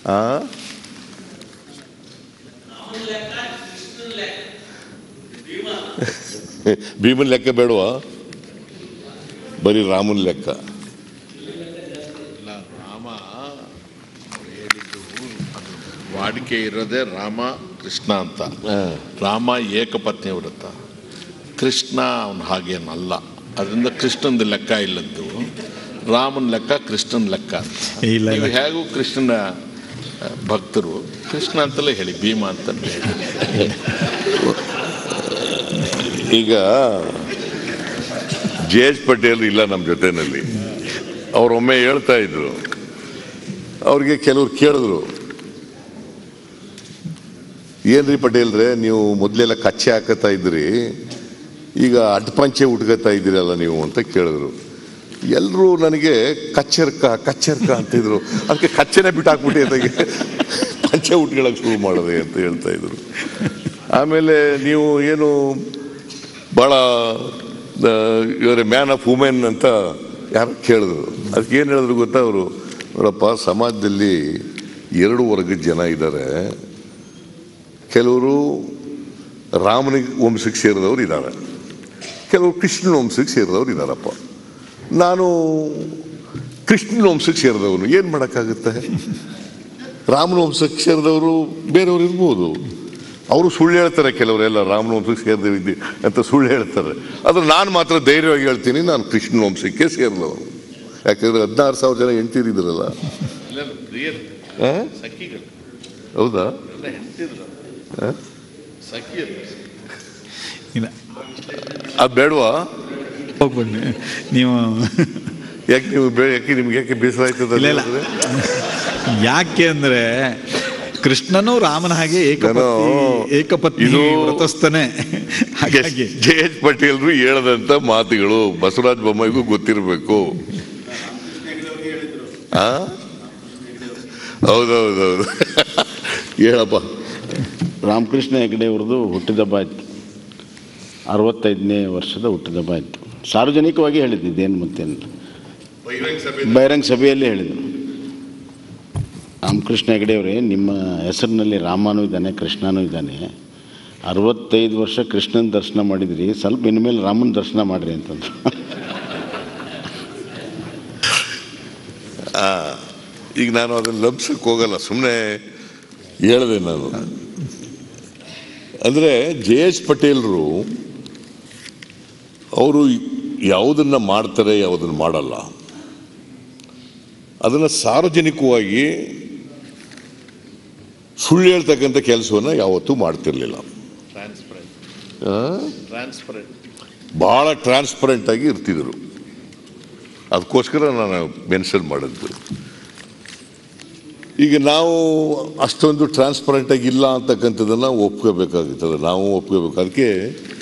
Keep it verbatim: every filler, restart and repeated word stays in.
ಆ ಭೀಮನ್ ಲೆಕ್ಕ ಬೇಡವಾ, ಬರೀ ರಾಮನ್ ಲೆಕ್ಕ. ರಾಮ ಹೇಳಿದ್ದು ವಾಡಿಕೆ ಇರೋದೇ ರಾಮ ಕೃಷ್ಣ ಅಂತ. ರಾಮ ಏಕಪತ್ನಿ ವ್ರತ, ಕೃಷ್ಣ ಅವನು ಹಾಗೇನಲ್ಲ. ಅದರಿಂದ ಕೃಷ್ಣಂದು ಲೆಕ್ಕ ಇಲ್ಲದ್ದು, ರಾಮನ ಲೆಕ್ಕ ಕೃಷ್ಣನ ಲೆಕ್ಕ ಅಂತ. ನೀವು ಹೇಗೂ ಕೃಷ್ಣನ ಭಕ್ತರು, ಕೃಷ್ಣ ಅಂತಲೇ ಹೇಳಿ, ಭೀಮ ಅಂತಲೇ ಹೇಳಿ. ಈಗ ಜೆ ಎಚ್ ಪಟೇಲ್ ಇಲ್ಲ ನಮ್ಮ ಜೊತೆಯಲ್ಲಿ. ಅವರೊಮ್ಮೆ ಹೇಳ್ತಾ ಇದ್ರು, ಅವ್ರಿಗೆ ಕೆಲವ್ರು ಕೇಳಿದ್ರು, ಏನ್ರಿ ಪಟೇಲ್ರೆ ನೀವು ಮೊದಲೆಲ್ಲ ಕಚ್ಚೆ ಹಾಕತ್ತಾ ಇದ್ರಿ, ಈಗ ಅಡ್ಪಂಚೆ ಉಟ್ಕೋತಾ ಇದ್ದೀರಲ್ಲ ನೀವು ಅಂತ ಕೇಳಿದ್ರು. ಎಲ್ಲರೂ ನನಗೆ ಕಚ್ಚರ್ಕ ಕಚ್ಚರ್ಕ ಅಂತಿದ್ರು. ಅದಕ್ಕೆ ಕಚ್ಚೆನೇ ಬಿಟ್ಟು ಹಾಕ್ಬಿಟ್ಟು ಅದಕ್ಕೆ ಪಂಚೆ ಉಟ್ಕೊಳ್ಳೋಕೆ ಶುರು ಮಾಡಿದೆ ಅಂತ ಹೇಳ್ತಾ ಇದ್ರು. ಆಮೇಲೆ ನೀವು ಏನು ಭಾಳ ಇವರೇ ಮ್ಯಾನ್ ಆಫ್ ವುಮೆನ್ ಅಂತ ಯಾರು ಕೇಳಿದ್ರು. ಅದಕ್ಕೆ ಏನು ಹೇಳಿದ್ರು ಗೊತ್ತಾ ಅವರು, ನೋಡಪ್ಪ ಸಮಾಜದಲ್ಲಿ ಎರಡು ವರ್ಗದ ಜನ ಇದ್ದಾರೆ. ಕೆಲವರು ರಾಮನಿಗೆ ವಂಶಕ್ಕೆ ಸೇರಿದವರು ಇದ್ದಾರೆ, ಕೆಲವರು ಕೃಷ್ಣನ ವಂಶಕ್ಕೆ ಸೇರಿದವರು ಇದ್ದಾರಪ್ಪ. ನಾನು ಕೃಷ್ಣನ ವಂಶಕ್ಕೆ ಸೇರಿದವನು, ಏನು ಮಾಡೋಕ್ಕಾಗುತ್ತೆ? ರಾಮನ ವಂಶಕ್ಕೆ ಸೇರಿದವರು ಬೇರೆಯವರು ಇರ್ಬೋದು, ಅವರು ಸುಳ್ಳು ಹೇಳ್ತಾರೆ. ಕೆಲವರೆಲ್ಲ ರಾಮನ ವಂಶಕ್ಕೆ ಸೇರಿದವಿದ್ದಿ ಅಂತ ಸುಳ್ಳು ಹೇಳ್ತಾರೆ. ಆದರೆ ನಾನು ಮಾತ್ರ ಧೈರ್ಯವಾಗಿ ಹೇಳ್ತೀನಿ, ನಾನು ಕೃಷ್ಣನ ವಂಶಕ್ಕೆ ಸೇರಿದವನು. ಯಾಕಂದರೆ ಹದಿನಾರು ಸಾವಿರ ಜನ ಹೆಂಡ್ತಿರಿದ್ರಲ್ಲ. ಹೌದಾ? ಅದು ಬೇಡವಾ? ಹೋಗ್ಬನ್ನಿ ನೀವು. ಯಾಕೆ ನೀವು ಯಾಕೆ ನಿಮ್ಗೆ ಯಾಕೆ ಬೇಸರ ಆಯ್ತದ? ಯಾಕೆ ಅಂದರೆ ಕೃಷ್ಣನು ರಾಮನ ಹಾಗೆ ಏಕಪತ್ನಿ ವ್ರತಸ್ಥನೇ. ಹಾಗಾಗಿ ಜೆ ಎಚ್ ಪಟೇಲ್ರು ಹೇಳದಂತ ಮಾತುಗಳು ಬಸವರಾಜ ಬೊಮ್ಮಾಯಿಗೂ ಗೊತ್ತಿರಬೇಕು. ಆ ಹೌದೌದೌದು, ಹೇಳಪ್ಪ. ರಾಮಕೃಷ್ಣ ಹೆಗಡೆ ಅವ್ರದ್ದು ಹುಟ್ಟಿದಬ್ಬ ಆಯಿತು, ಅರವತ್ತೈದನೇ ವರ್ಷದ ಹುಟ್ಟಿದಬ್ಬ ಆಯಿತು. ಸಾರ್ವಜನಿಕವಾಗಿ ಹೇಳಿದ್ದೇನು ಮತ್ತೇನು, ಬಹಿರಂಗ ಸಭೆಯಲ್ಲೇ ಹೇಳಿದರು. ರಾಮಕೃಷ್ಣ ಹೆಗಡೆ ಅವರೇ, ನಿಮ್ಮ ಹೆಸರಿನಲ್ಲಿ ರಾಮನೂ ಇದ್ದಾನೆ ಕೃಷ್ಣನೂ ಇದ್ದಾನೆ. ಅರವತ್ತೈದು ವರ್ಷ ಕೃಷ್ಣನ ದರ್ಶನ ಮಾಡಿದ್ರಿ, ಸ್ವಲ್ಪ ಇನ್ಮೇಲೆ ರಾಮನ ದರ್ಶನ ಮಾಡಿರಿ ಅಂತಂದ್ರು. ಈಗ ನಾನು ಅದನ್ನು ಲಂಬಿಸಕ್ಕೆ ಹೋಗಲ್ಲ, ಸುಮ್ಮನೆ ಹೇಳಿದೆ ನಾನು. ಅಂದರೆ ಜೆ ಎಚ್ ಪಟೇಲ್ರು ಅವರು ಯಾವುದನ್ನು ಮಾಡ್ತಾರೆ, ಯಾವುದನ್ನು ಮಾಡಲ್ಲ, ಅದನ್ನು ಸಾರ್ವಜನಿಕವಾಗಿ ಸುಳ್ಳು ಹೇಳ್ತಕ್ಕಂಥ ಕೆಲಸವನ್ನು ಯಾವತ್ತೂ ಮಾಡ್ತಿರ್ಲಿಲ್ಲ. ಭಾಳ ಟ್ರಾನ್ಸ್ಪರೆಂಟ್ ಆಗಿ ಇರ್ತಿದ್ರು. ಅದಕ್ಕೋಸ್ಕರ ನಾನು ಮೆನ್ಷನ್ ಮಾಡಿದ್ದು. ಈಗ ನಾವು ಅಷ್ಟೊಂದು ಟ್ರಾನ್ಸ್ಪರೆಂಟ್ ಆಗಿ ಇಲ್ಲ ಅಂತಕ್ಕಂಥದ್ದನ್ನು ಒಪ್ಕೋಬೇಕಾಗುತ್ತದೆ, ನಾವು ಒಪ್ಕೋಬೇಕು. ಅದಕ್ಕೆ